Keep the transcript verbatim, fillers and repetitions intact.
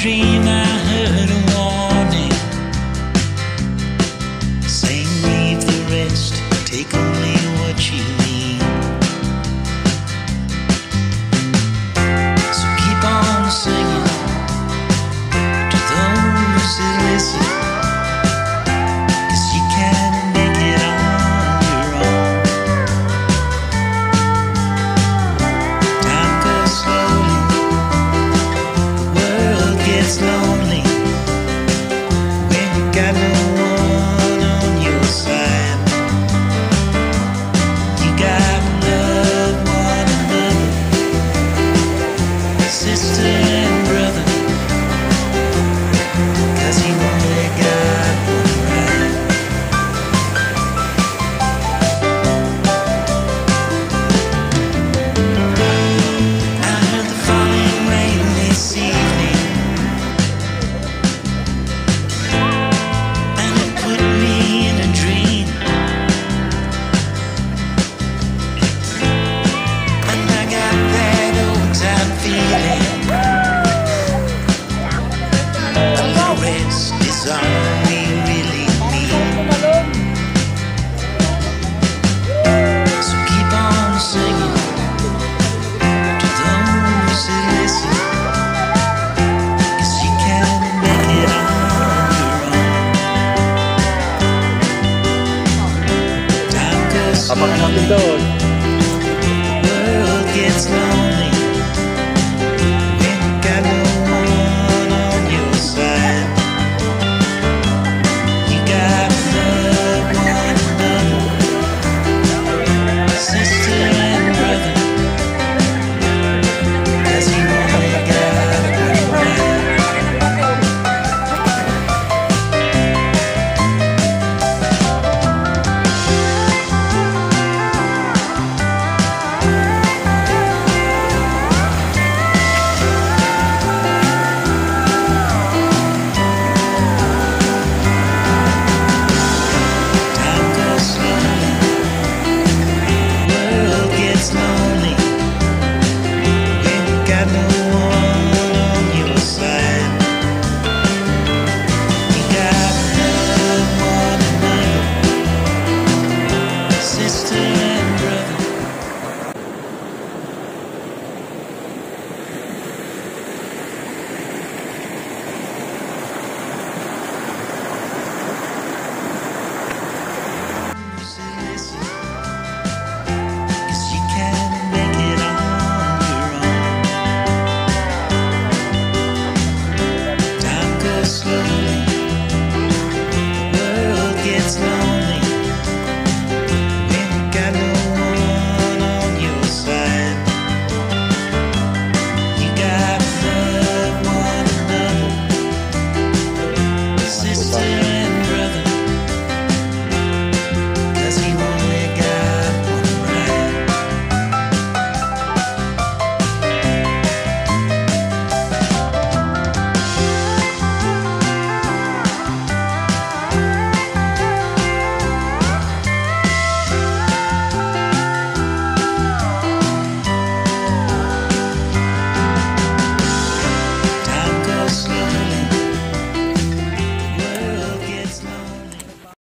dream I heard a warning saying leave the rest, take only what you need. So keep on singing to those who listen, 'cause you can make it on your own. Time goes slowly, the world gets lonely when you got no one on your side. You gotta love one another, sister and brother, 'cause you only got one ride. I heard the falling rain this evening, and it put me in a dream. And I got that old time feeling, the rest is all we really need. So keep on singing to those who listen, 'cause you can make it on your own. Time goes Abangan natin slowly, doon.